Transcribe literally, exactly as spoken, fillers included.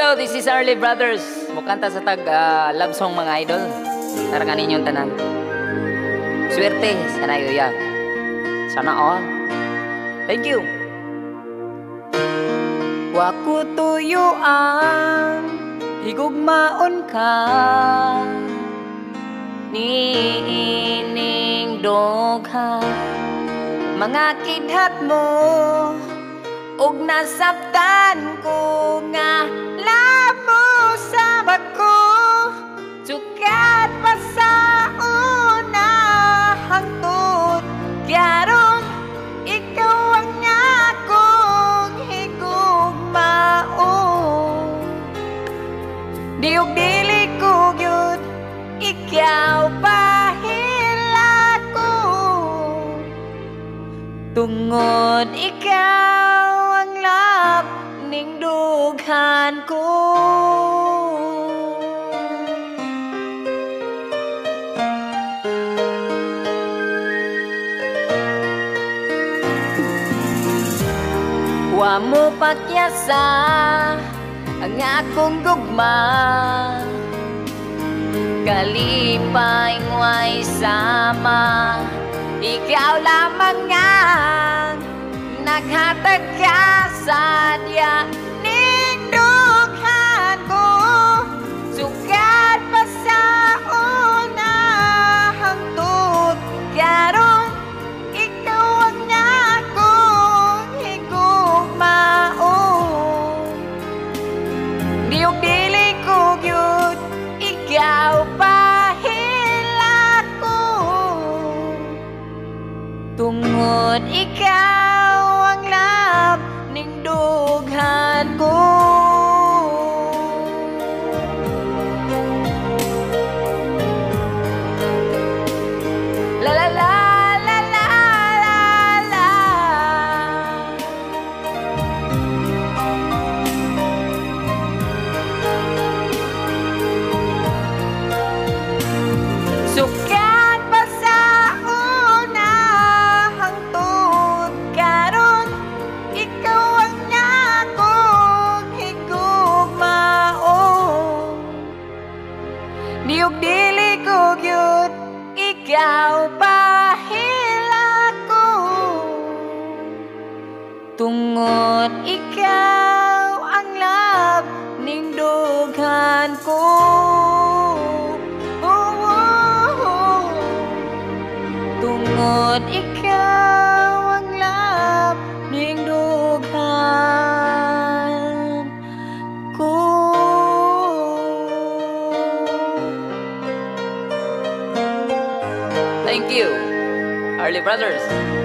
Hello, this is Arlie Brothers. Mukanta sa tag uh, love song mga idol. Tarangan ninyong tanan. Swerte sana yoya. Sana all. Thank you. Waku tuyuan higugmaon ka niining dogha mga kidhat mo ug nasabtan ko nga lamo sa bako sukat pa sa una hangtod kyaron ikaw ang akong higugmaon diog dili ko gyud ikaw pahila ko tungod ikaw ning dughan ko wa mo pakyasa ang akong gugma kalipay ngo'y sama ikaw lamang nga naghatag ka sa diya ning dughan ko sukat pa sa una hangtod karon ikaw ang akong higugmaon diog dili ko gyud ikaw pahila ko tungod ikaw ning dughan ko la la la la la la la sukat pa sa una hangtod karon ikaw ang akong higugmaon diog dili ko gyud ikaw pahila ko tungod ikaw ang love ning dughan ko oh, oh, oh. Tungod ikaw ang love ning dughan ko. Thank you, Arlie Brothers.